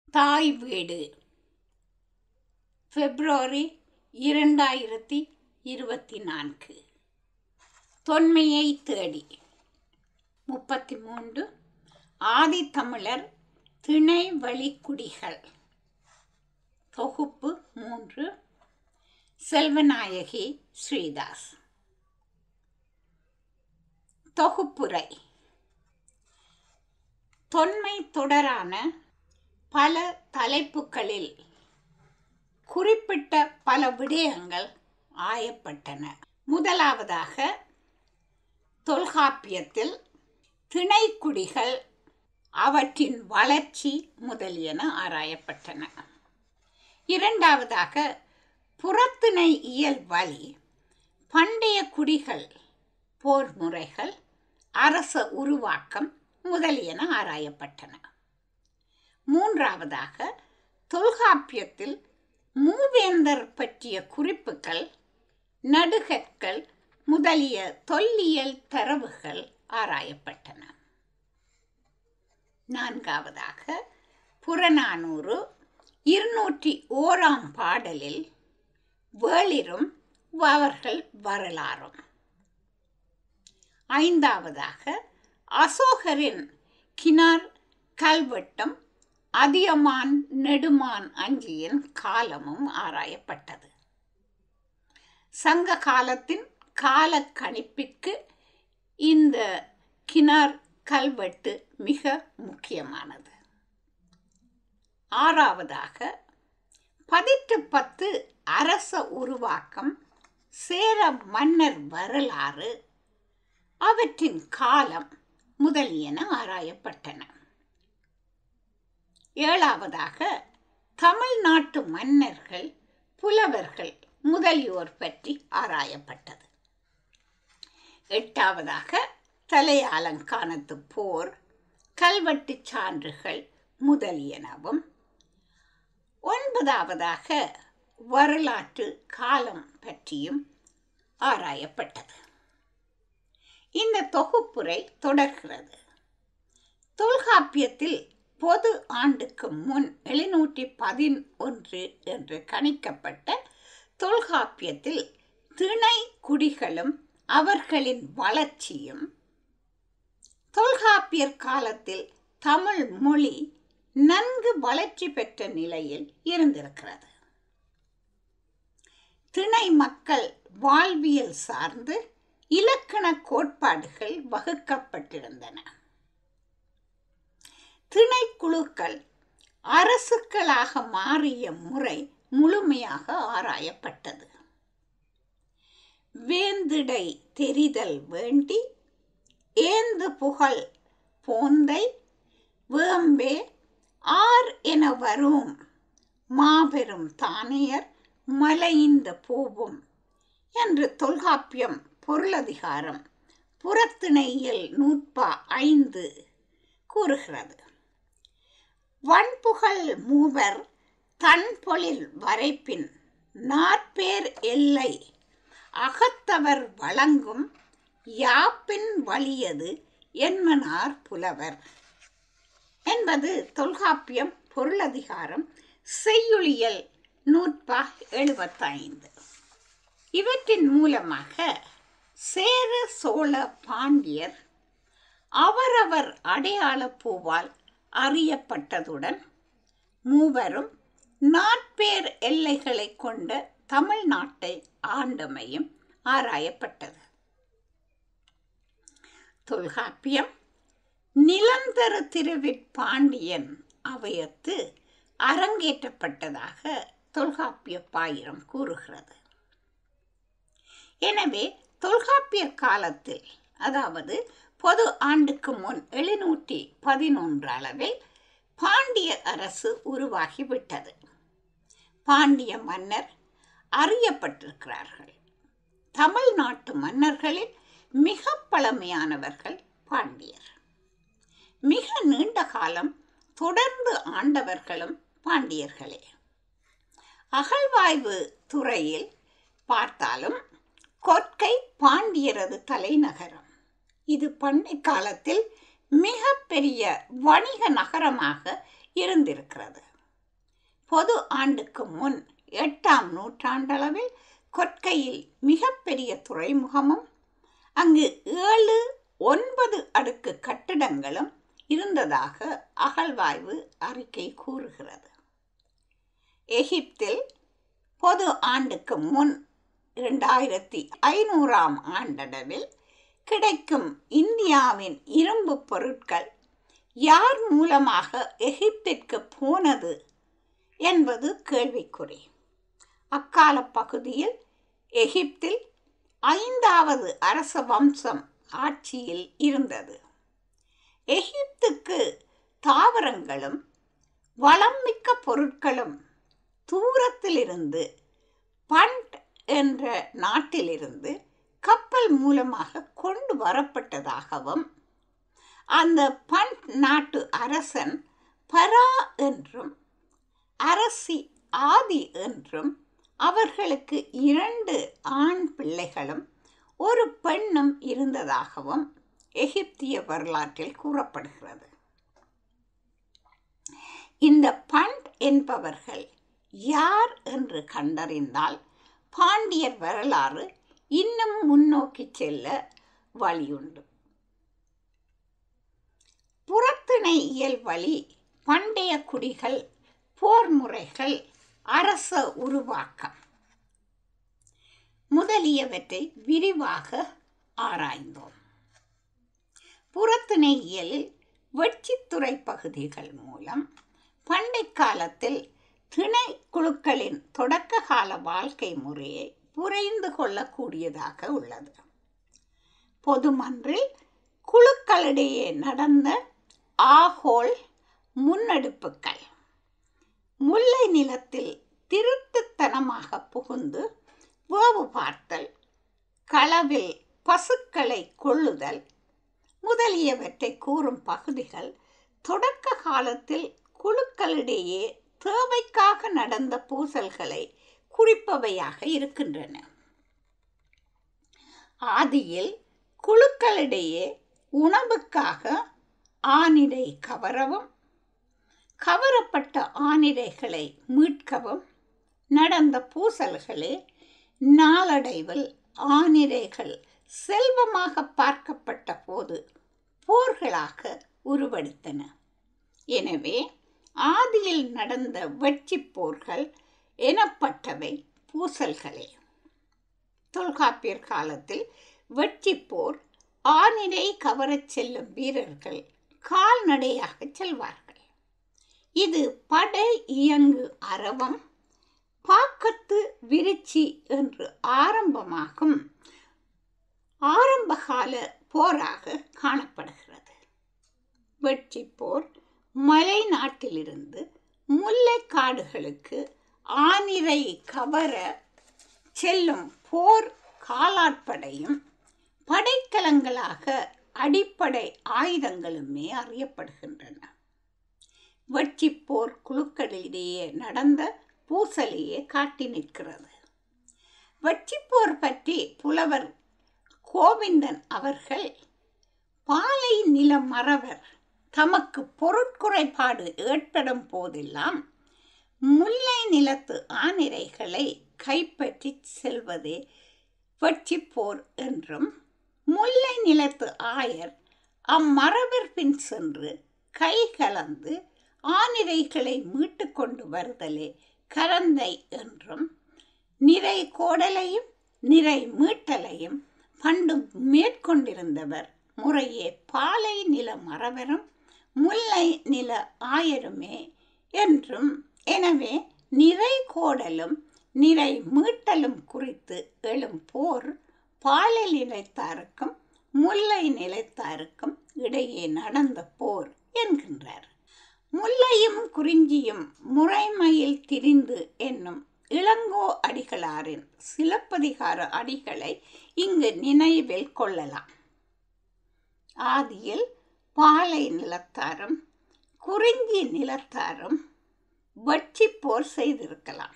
தாய் வீடு பிப்ரவரி 2024. தொன்மையை தேடி 33. ஆதித்தமிழர் திணை வழிக்குடிகள். தொகுப்பு 3. செல்வநாயகி ஸ்ரீதாஸ். தொகுப்புரை. தொன்மை தொடரான பல தலைப்புகளில் குறிப்பிட்ட பல விடயங்கள் ஆயப்பட்டன. முதலாவதாக தொல்காப்பியத்தில் திணைக்குடிகள், அவற்றின் வளர்ச்சி முதலியன ஆராயப்பட்டன. இரண்டாவதாக புறத்திணை இயல் வழி பண்டைய குடிகள், போர் முறைகள், அரச உருவாக்கம் முதலியன ஆராயப்பட்டன. மூன்றாவதாக தொல்காப்பியத்தில் மூவேந்தர் பற்றிய குறிப்புகள், நடுகற்கள் முதலிய தொல்லியல் தரவுகள் ஆராயப்பட்டன. நான்காவதாக புறநானூறு 201 பாடலில் வேளிரும் அவர்கள் வரலாறும். ஐந்தாவதாக அசோகரின் கிணர் கல்வெட்டும் அதியமான் நெடுமான் அஞ்சியின் காலமும் ஆராயப்பட்டது. சங்க காலத்தின் கால கணிப்பிற்கு இந்த கிணர் கல்வெட்டு மிக முக்கியமானது. ஆறாவதாக 10 அரச உருவாக்கம், சேர மன்னர் வரலாறு, அவற்றின் காலம் முதலியன ஆராயப்பட்டன. ஏழாவதாக தமிழ்நாட்டு மன்னர்கள், புலவர்கள் முதலியோர் பற்றி ஆராயப்பட்டது. எட்டாவதாக தலையாலங்கானத்து போர், கல்வெட்டு சான்றுகள் முதலியனவும். ஒன்பதாவதாக வரலாற்று காலம் பற்றியும் ஆராயப்பட்டது. இந்த தொகுப்புரை தொடர்கிறது. தொல்காப்பியத்தில் பொது ஆண்டுக்கு முன் 711 என்று கணிக்கப்பட்ட தொல்காப்பியத்தில் திணை குடிகளும் அவர்களின் வளர்ச்சியும், தொல்காப்பியர் காலத்தில் தமிழ் மொழி நன்கு வளர்ச்சி பெற்ற நிலையில் இருந்திருக்கிறது. திணை மக்கள் வாழ்வியல் சார்ந்து இலக்கண கோட்பாடுகள் வகுக்கப்பட்டிருந்தன. திணைக்குழுக்கள் அரசுகளாக மாறிய முறை முழுமையாக ஆராயப்பட்டது. வேந்திடை தெரிதல் வேண்டி, ஏந்து புகழ் போந்தை, வேம்பே ஆர் என வரும் மாபெரும் தானியர் மலைந்த பூவும் என்று தொல்காப்பியம் பொருளதிகாரம் புறத்திணையில் 105 கூறுகிறது. வன்புகழ் மூவர் தன்பொழில் வரைப்பின் நாற்பேர் எல்லை அகத்தவர் வழங்கும் யாப்பின் வலியது என்மனார் புலவர் என்பது தொல்காப்பியம் பொருளதிகாரம் செய்யுளியல் 175. இவற்றின் மூலமாக சேர சோழ பாண்டியர் அவரவர் அடையாள பூவால் அறியப்பட்டதுடன் மூவரும் நாற்பேர் எல்லைகளை கொண்ட தமிழ்நாட்டை ஆண்டமையும் ஆராயப்பட்டது. தொல்காப்பியம் நிலந்தர திருவிற்பாண்டியன் அவையத்து அரங்கேற்றப்பட்டதாக தொல்காப்பிய பாயிரம் கூறுகிறது. எனவே தொல்காப்பியர் காலத்தில், அதாவது பொது ஆண்டுக்கு முன் 711 அளவில் பாண்டிய அரசு உருவாகிவிட்டது. பாண்டிய மன்னர் அறியப்பட்டிருக்கிறார்கள். தமிழ்நாட்டு மன்னர்களில் மிக பழமையானவர்கள் பாண்டியர். மிக நீண்ட காலம் தொடர்ந்து ஆண்டவர்களும் பாண்டியர்களே. அகழ்வாய்வு துறையில் பார்த்தாலும் கொற்கை பாண்டியரது தலைநகரம். இது பண்டை காலத்தில் மிக பெரிய வணிக நகரமாக இருந்திருக்கிறது. பொது ஆண்டுக்கு முன் 8ஆம் நூற்றாண்டளவில் கொற்கையில் மிகப்பெரிய துறைமுகமும் அங்கு 7-9 அடுக்கு கட்டிடங்களும் இருந்ததாக அகழ்வாய்வு அறிக்கை கூறுகிறது. எகிப்தில் பொது ஆண்டுக்கு முன் 2500ஆம் ஆண்டளவில் கிடைக்கும் இந்தியாவின் இரும்பு பொருட்கள் யார் மூலமாக எகிப்திற்கு போனது என்பது கேள்விக்குறி. அக்கால பகுதியில் எகிப்தில் 5வது அரச வம்சம் ஆட்சியில் இருந்தது. எகிப்துக்கு தாவரங்களும் வளம்மிக்க பொருட்களும் தூரத்திலிருந்து பண்ட் என்ற நாட்டிலிருந்து கப்பல் மூலமாக கொண்டு வரப்பட்டதாகவும் அந்த பண்ட் நாட்டு அரசன் பரா என்றும் அரசி ஆதி என்றும் அவர்களுக்கு 2 ஆண் பிள்ளைகளும் ஒரு பெண்ணும் இருந்ததாகவும் எகிப்திய வரலாற்றில் கூறப்படுகிறது. இந்த பண்ட் என்பவர்கள் யார் என்று கண்டறிந்தால் பாண்டியர் வரலாறு இன்னும் முன்னோக்கி செல்ல வழியுண்டு. புறத்திணையியல் வழி பண்டைய குடிகள், போர் முறைகள், அரச உருவாக்கம் முதலியவற்றை விரிவாக ஆராய்ந்தோம். புறத்திணையியலில் வெட்சித்துறை பகுதிகள் மூலம் பண்டை காலத்தில் திணை குழுக்களின் தொடக்க கால வாழ்க்கை முறையை புரிந்து கொள்ளக்கூடியதாக உள்ளது. பொதுமன்றில் குழுக்களிடையே நடந்த ஆகோல் முன்னெடுப்புகள், முல்லை நிலத்தில் திருட்டுத்தனமாக புகுந்து வேவு பார்த்தல், களவில் பசுக்களை கொள்ளுதல் முதலியவற்றை கூறும் பகுதிகள் தொடக்க காலத்தில் குழுக்களிடையே தேவைக்காக நடந்த பூசல்களை குறிப்பவையாக இருக்கின்றன. ஆதியில் குழுக்களிடையே உணவுக்காக ஆனிரை கவரவும் கவரப்பட்ட ஆனிரைகளை மீட்கவும் நடந்த பூசல்களே நாளடைவில் ஆனிரைகள் செல்வமாக பார்க்கப்பட்ட போது போர்களாக உருவெடுத்தன. எனவே ஆதியில் நடந்த வெட்சி போர்கள் எனப்பட்டவை பூசல்களே. தொல்காப்பியர் காலத்தில் வெட்சி போர் ஆனிரை கவரச் செல்லும் வீரர்கள் கால்நடையாக செல்வார்கள். இது படை இயங்கு அரவம், பாக்கத்து விருச்சி என்று ஆரம்பமாகும் ஆரம்பகால போராக காணப்படுகிறது. வெட்சி போர் மலை நாட்டிலிருந்து முல்லை காடுகளுக்கு ஆனிரை கவர செல்லும் போர் காலாட்படையும் படைக்கலங்களாக அடிப்படை ஆயுதங்களுமே அறியப்படுகின்றன. வெட்சி போர் குழுக்களிடையே நடந்த பூசலையே காட்டி நிற்கிறது. வெட்சி போர் பற்றி புலவர் கோவிந்தன் அவர்கள், பாலை நில மறவர் தமக்கு பொருட்குறைபாடு ஏற்படும் போதெல்லாம் முல்லை நிலத்து ஆனிரைகளை கைப்பற்றி செல்வதே வெட்சி போர் என்றும், முல்லை நிலத்து ஆயர் அம்மறவர் பின் சென்று கை கலந்து ஆனிரைகளை மீட்டு கொண்டு வருதலே கரந்தை என்றும், நிறை கோடலையும் நிறை மீட்டலையும் பண்டு மேற்கொண்டிருந்தவர் முறையே பாலை நில மறவரும் முல்லை நில ஆயருமே என்றும், எனவே நிறை கோடலும் நிறை மீட்டலும் குறித்து எழும் போர் பாலை நிலைத்தாருக்கும் முல்லை நிலைத்தாருக்கும் இடையே நடந்த போர் என்கின்றார். முல்லையும் குறிஞ்சியும் முறைமையில் திரிந்து என்னும் இளங்கோ அடிகளாரின் சிலப்பதிகார அடிகளை இங்கு நினைவில் கொள்ளலாம். ஆதியில் பாலை நிலத்தாரும் குறிஞ்சி நிலத்தாரும் வெட்சி போர் செய்திருக்கலாம்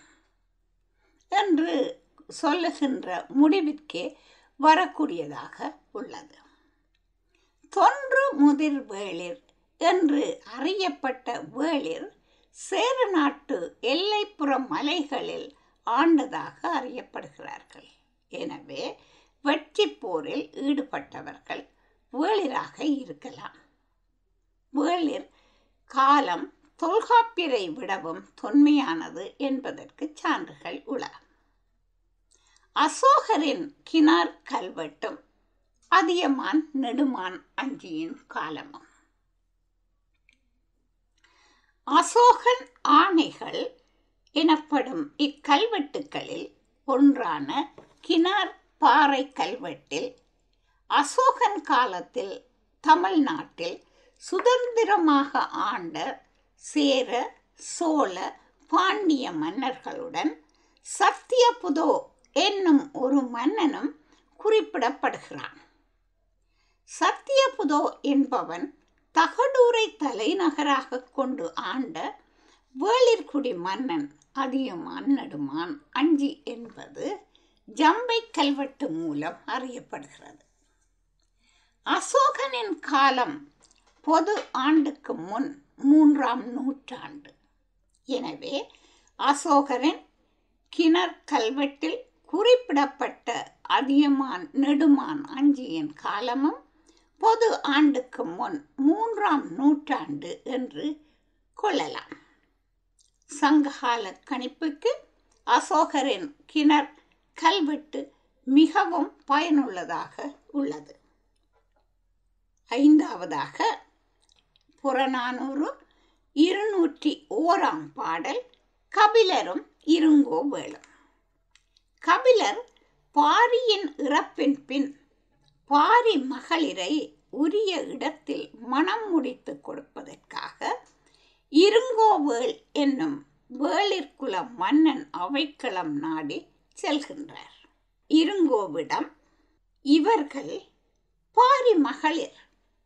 என்று சொல்லுகின்ற முடிவிற்கே வரக்கூடியதாக உள்ளது. தொன்று முதிர் வேளிர் என்று அறியப்பட்ட வேளிர் சேர நாட்டு எல்லைப்புற மலைகளில் ஆண்டதாக அறியப்படுகிறார்கள். எனவே வெற்றி போரில் ஈடுபட்டவர்கள் வேளிராக இருக்கலாம். வேளிர் காலம் தொல்காப்பியரை விடவும் தொன்மையானது என்பதற்கு சான்றுகள் உள. அசோகரின் கிணறு கல்வெட்டும் அதியமான் நெடுமான் அஞ்சியின் காலமும். அசோகன் ஆணைகள் எனப்படும் இக்கல்வெட்டுகளில் ஒன்றான கிணறு பாறை கல்வெட்டில் அசோகன் காலத்தில் தமிழ்நாட்டில் சுதந்திரமாக ஆண்ட சேர, சோழ, பாண்டிய மன்னர்களுடன் சத்தியபுதோ என்னும் ஒரு மன்னனும் குறிப்பிடப்படுகிறான். சத்தியபுதோ என்பவன் தகடூரை தலைநகராக கொண்டு ஆண்ட வேளிர்குடி மன்னன் அதியமான் நெடுமான் அஞ்சி என்பது ஜம்பை கல்வெட்டு மூலம் அறியப்படுகிறது. அசோகனின் காலம் பொது ஆண்டுக்கு முன் 3ஆம் நூற்றாண்டு. எனவே அசோகரின் கிணறு கல்வெட்டில் குறிப்பிடப்பட்ட அதியமான் நெடுமான் அஞ்சியின் காலமும் பொது ஆண்டுக்கு முன் 3ஆம் நூற்றாண்டு என்று கொள்ளலாம். சங்ககால கணிப்புக்கு அசோகரின் கிணறு கல்வெட்டு மிகவும் பயனுள்ளதாக உள்ளது. 5ஆவதாக புறநானூறு 201ஆம் பாடல் கபிலரும் இருங்கோவேளும். கபிலர் பாரியின் இறப்பின் பின் பாரி மகளிரை உரிய இடத்தில் மணம் முடித்து கொடுப்பதற்காக இருங்கோவேள் என்னும் வேளிர்குல மன்னன் அவைக்களம் நாடி செல்கின்றார். இருங்கோவிடம் இவர்கள் பாரி மகளிர்,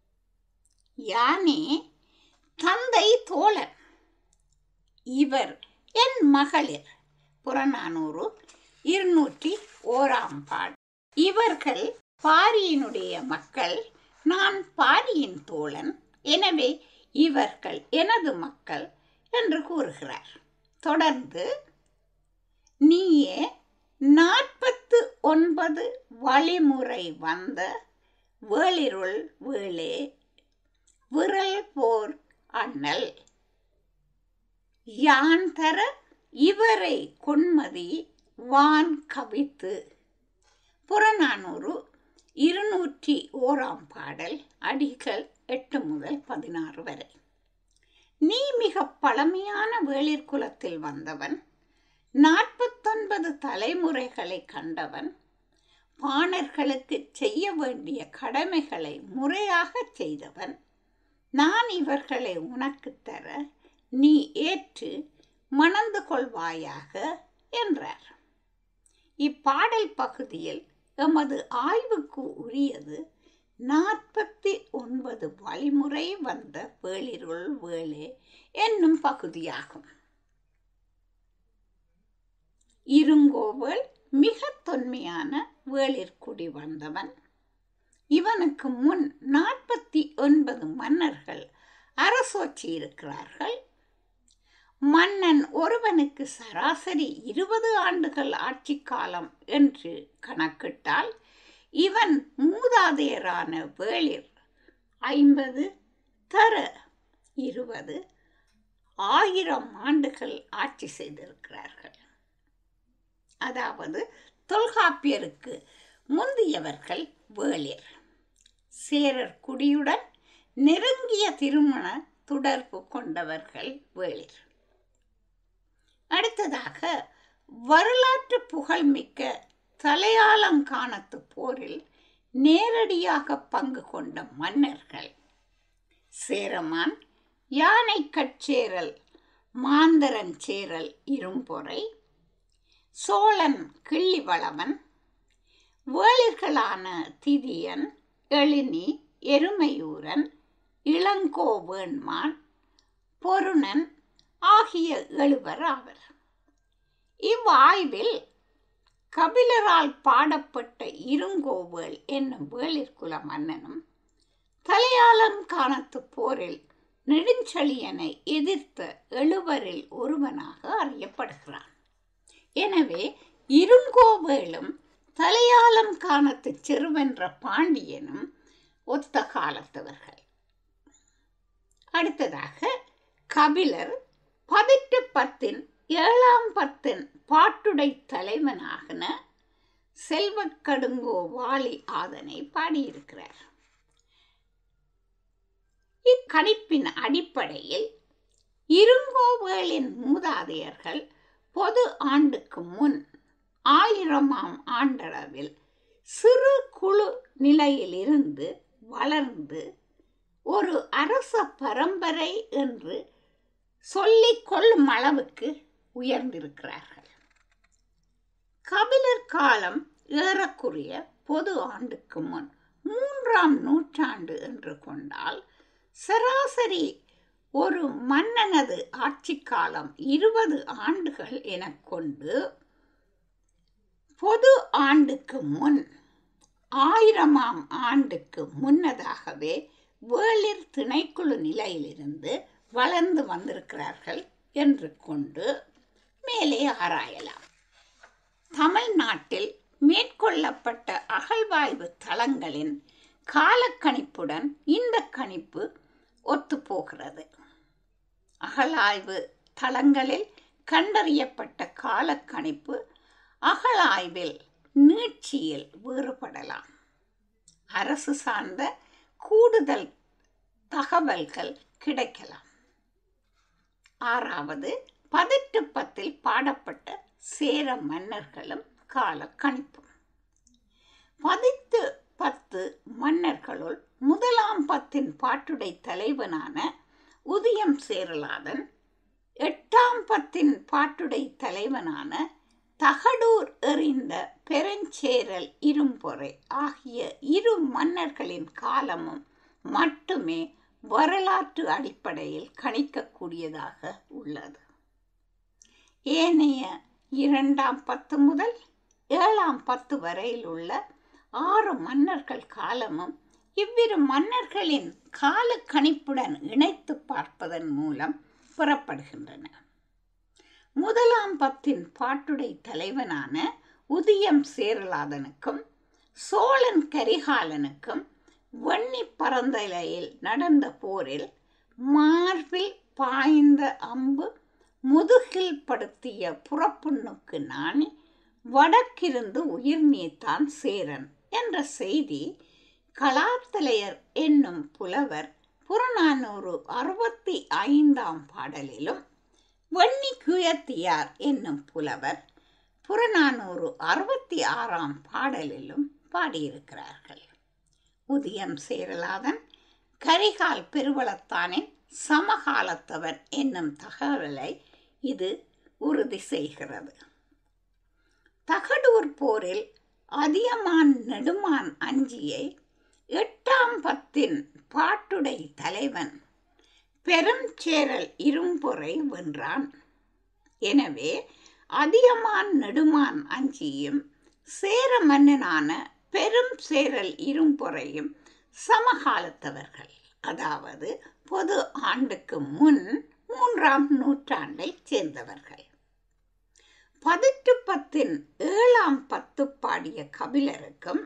யானே தந்தை தோழன், இவர் என் மகளிர். புறநானூறு 201ஆம் பாடல். இவர்கள் பாரியினுடைய மக்கள், நான் பாரியின் தோழன், எனவே இவர்கள் எனது மக்கள் என்று கூறுகிறார். தொடர்ந்து நீயே 49 வழிமுறை வந்த வேளிருள் வேளே விரல் போர் அண்ணல் யான் தர இவரை கொன்மதி வான் கவித்து. புறநானூறு 201ஆம் பாடல் அடிகள் 8 முதல் 16 வரை. நீ மிக பழமையான வேளிர் குலத்தில் வந்தவன், 49 தலைமுறைகளை கண்டவன், பாணர்களுக்கு செய்ய வேண்டிய கடமைகளை முறையாக செய்தவன், நான் இவர்களை உனக்கு தர நீ ஏற்று மணந்து கொள்வாயாக என்றார். இப்பாடல் பகுதியில் எமது ஆய்வுக்கு உரியது 49 வழிமுறை வந்த வேளிருள் வேளே என்னும் பகுதியாகும். இருங்கோவேள் மிக தொன்மையான வேளிர்குடி வந்தவன். இவனுக்கு முன் 49 மன்னர்கள் அரசோச்சி இருக்கிறார்கள். மன்னன் ஒருவனுக்கு சராசரி 20 ஆண்டுகள் ஆட்சி காலம் என்று கணக்கிட்டால் இவன் மூதாதையரான வேளிர் 50 தர 20 1000 ஆண்டுகள் ஆட்சி செய்திருக்கிறார்கள். அதாவது தொல்காப்பியருக்கு முந்தியவர்கள் வேளிர். சேரர் குடியுடன் நெருங்கிய திருமண தொடர்பு கொண்டவர்கள் வேளிர். அடுத்ததாக வரலாற்று புகழ்மிக்க தலையாலங்கானத்து போரில் நேரடியாக பங்கு கொண்ட மன்னர்கள் சேரமான், யானை கட்சேரல், மாந்தரன் சேரல் இரும்பொறை, சோழன் கிள்ளிவளவன், வேளிர்களான திதியன், எழினி, எருமையூரன், இளங்கோவேண்மான், பொருணன் ஆகிய 7 ஆவர். இவ்வாய்வில் கபிலரால் பாடப்பட்ட இருங்கோவேள் என்னும் வேளிர்குல மன்னனும் தலையாலங்கானத்து போரில் நெடுஞ்செழியனை எதிர்த்த எழுவரில் ஒருவனாக அறியப்படுகிறான். எனவே இருங்கோவேளும் தலையாலம் காணத்து செருவென்ற பாண்டியனும் ஒத்த காலத்தவர்கள். அடுத்ததாக கபிலர் 18 7ஆம் பத்தின் பாட்டுடை தலைவனாகன செல்வக்கடுங்கோ வாலி ஆதனை பாடியிருக்கிறார். இக்கணிப்பின் அடிப்படையில் இருங்கோவேளின் மூதாதையர்கள் பொது ஆண்டுக்கு முன் 1000ஆம் ஆண்டளவில் சிறு குழு நிலையிலிருந்து வளர்ந்து ஒரு அரச பரம்பரை என்று சொல்லிக் கொள்ளும் அளவுக்கு உயர்ந்திருக்கிறார்கள். கபிலர் காலம் ஏறக்குறைய பொது ஆண்டுக்கு முன் 3ஆம் நூற்றாண்டு என்று கொண்டால் சராசரி ஒரு மன்னனது ஆட்சி காலம் 20 ஆண்டுகள் என கொண்டு பொது ஆண்டுக்கு முன் 1000ஆம் ஆண்டுக்கு முன்னதாகவே வேளிர் திணைக்குழு நிலையிலிருந்து வளர்ந்து வந்திருக்கிறார்கள் என்று கொண்டு மேலே ஆராயலாம். தமிழ்நாட்டில் மேற்கொள்ளப்பட்ட அகழ்வாய்வு தளங்களின் காலக்கணிப்புடன் இந்த கணிப்பு ஒத்துப்போகிறது. அகழாய்வு தளங்களில் கண்டறியப்பட்ட காலக்கணிப்பு அகழாய்வில் நீட்சியில் வேறுபடலாம். அரசு சார்ந்த கூடுதல் தகவல்கள் கிடைக்கலாம். 6வது 1810 பாடப்பட்ட சேர மன்னர்களும் கால கணிப்பும். 1810 மன்னர்களுள் 1ஆம் பத்தின் பாட்டுடை தலைவனான உதியம் சேரலாதன், 8ஆம் பத்தின் பாட்டுடை தலைவனான தகடூர் எறிந்த பெருஞ்சேரல் இரும்பொறை ஆகிய இரு மன்னர்களின் காலமும் மட்டுமே வரலாற்று அடிப்படையில் கணிக்கக்கூடியதாக உள்ளது. ஏனைய 2ஆம் பத்து முதல் 7ஆம் பத்து வரையில் உள்ள 6 மன்னர்கள் காலமும் இவ்விரு மன்னர்களின் கால கணிப்புடன் இணைத்து பார்ப்பதன் மூலம் பெறப்படுகின்றன. 1ஆம் பத்தின் பாட்டுடை தலைவனான உதியம் சேரலாதனுக்கும் சோழன் கரிகாலனுக்கும் வன்னி பரந்தலையில் நடந்த போரில் மார்பில் பாய்ந்த அம்பு முதுகில் படுத்திய புறப்புண்ணுக்கு நாணி வடக்கிருந்து உயிர் நீத்தான் சேரன் என்ற செய்தி கலாத்தலையர் என்னும் புலவர் புறநானூறு 65ஆம் பாடலிலும் வன்னி குயத்தியார் என்னும் புலவர் புறநானூறு 66ஆம் பாடலிலும் பாடியிருக்கிறார்கள். உதியம் சேரலாதன் கரிகால் பெருவளத்தானின் சமகாலத்தவன் என்னும் தகவலை இது உறுதி செய்கிறது. தகடூர் போரில் அதியமான் நெடுமான் அஞ்சியை 8ஆம் பத்தின் பாட்டுடை தலைவன் பெருஞ்சேரல் இரும்பொறை வென்றான். எனவே அதியமான் நெடுமான் அஞ்சியும் சேர மன்னனான பெரும் சேரல் இரும்பொறையும் சமகாலத்தவர்கள், அதாவது பொது ஆண்டுக்கு முன் 3ஆம் நூற்றாண்டை சேர்ந்தவர்கள். 1810 7ஆம் பத்து பாடிய கபிலருக்கும்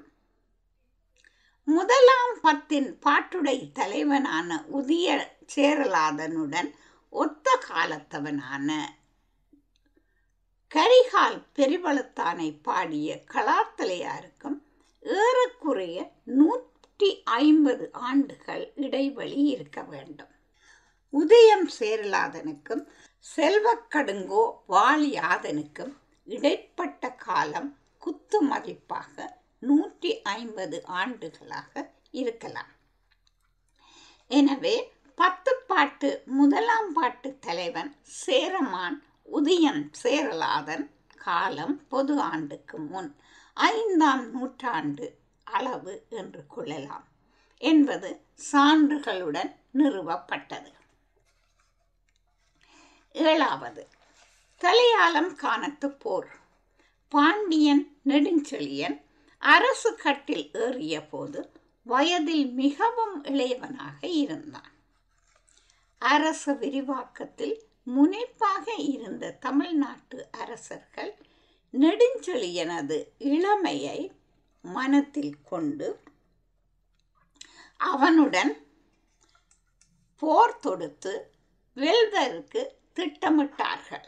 1ஆம் பத்தின் பாட்டுடை தலைவனான உதிய சேரலாதனுடன் ஒத்த காலத்தவனான கரிகால் பெருவளத்தானை பாடிய கலாத்தலையாருக்கும் ஏறக்குறைய 150 ஆண்டுகள் இடைவெளி இருக்க வேண்டும். உதயம் சேரலாதனுக்கும் செல்வக்கடுங்கோ வாலியாதனுக்கும் இடைப்பட்ட காலம் குத்து மதிப்பாக 150 ஆண்டுகளாக இருக்கலாம். எனவே 10 பாட்டு 1ஆம் பாட்டு தலைவன் சேரமான் உதியம் சேரலாதன் காலம் பொது ஆண்டுக்கு முன் 5ஆம் நூற்றாண்டு அளவு என்று கொள்ளலாம் என்பது சான்றுகளுடன் நிறுவப்பட்டது. 7வது தலையாலம் காணத்து போர். பாண்டியன் நெடுஞ்செழியன் அரசு கட்டில் ஏறிய போது வயதில் மிகவும் இளையவனாக இருந்தான். அரச விரிவாக்கத்தில் முனைப்பாக இருந்த தமிழ்நாட்டு அரசர்கள் நெடுஞ்செழியனது இளமையை மனத்தில் கொண்டு அவனுடன் போர் தொடுத்து வெல்வதற்கு திட்டமிட்டார்கள்.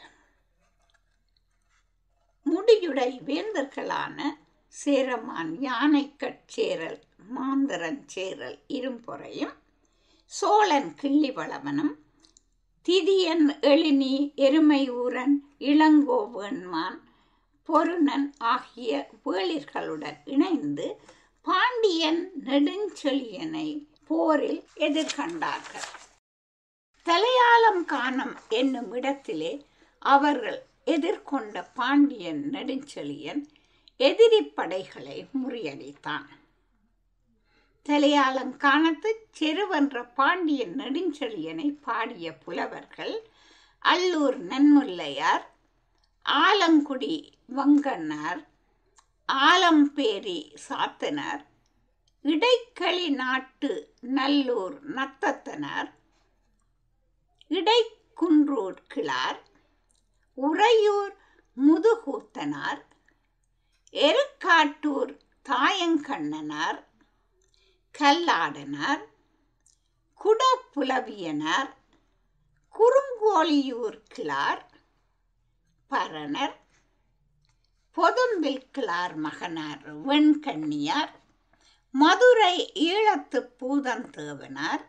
முடியுடை வேந்தர்களான சேரமான் யானைக்கட்சேரல் மாந்தரஞ்சேரல் இரும்பொறையும் சோழன் கிள்ளிவளவனும் திதியன் எழினி எருமையூரன் இளங்கோவன்மான் பொருணன் ஆகிய வேளிர்களுடன் இணைந்து பாண்டியன் நெடுஞ்செழியனை போரில் எதிர்கண்டார்கள். தலையாலம் கானம் என்னும் இடத்திலே அவர்கள் எதிர்கொண்ட பாண்டியன் நெடுஞ்செழியன் எதிரி படைகளை முறியடித்தான். தலையாலங்கானத்து செருவென்ற பாண்டியன் நெடுஞ்செழியனை பாடிய புலவர்கள் அல்லூர் நன்முல்லையார், ஆலங்குடி வங்கண்ணார், ஆலம்பேரி சாத்தனார், இடைக்களி நாட்டு நல்லூர் நத்தத்தனார், இடைக்குன்றூர் கிளார், உறையூர் முதுகூத்தனார், எருக்காட்டூர் தாயங்கண்ணனார், கல்லாடனார், குடப்புலவியனார், குறுங்கோழியூர் கிளார், பரணர், பொதும்பில் கிளார் மகனார் வெண்கண்ணியார், மதுரை ஈழத்து பூதந்தேவனார்,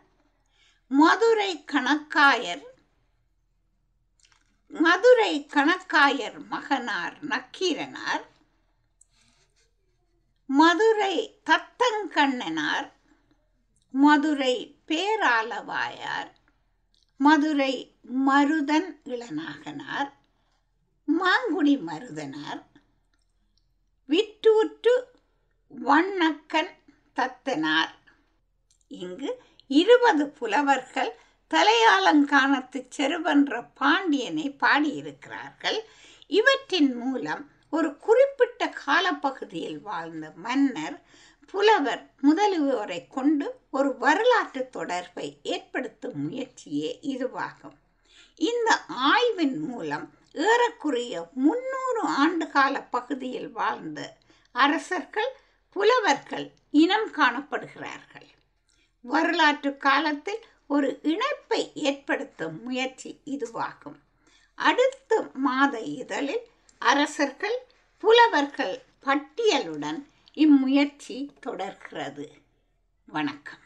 மதுரை கணக்காயர் மகனார் நக்கீரனார், மதுரை தத்தங்கண்ணனார், மதுரை பேராலவாயார், மதுரை மருதன் இளநாகனார், மாங்குடி மருதனார், விற்றூற்று வண்ணக்கன் தத்தனார். இங்கு 20 புலவர்கள் தலையாலங்கானத்து செருவென்ற பாண்டியனை பாடியிருக்கிறார்கள். இவற்றின் மூலம் ஒரு குறிப்பிட்ட காலப்பகுதியில் வாழ்ந்த மன்னர், புலவர் முதலியோரை கொண்டு ஒரு வரலாற்று தொடர்பை ஏற்படுத்தும் முயற்சியே இதுவாகும். இந்த ஆய்வின் மூலம் ஏறக்குறைய 300 ஆண்டுகால பகுதியில் வாழ்ந்த அரசர்கள், புலவர்கள் இனம் காணப்படுகிறார்கள். வரலாற்று காலத்தில் ஒரு இணைப்பை ஏற்படுத்தும் முயற்சி இதுவாகும். அடுத்த மாத இதழில் அரசர்கள், புலவர்கள் பட்டியலுடன் இம்முயற்சி தொடர்கிறது. வணக்கம்.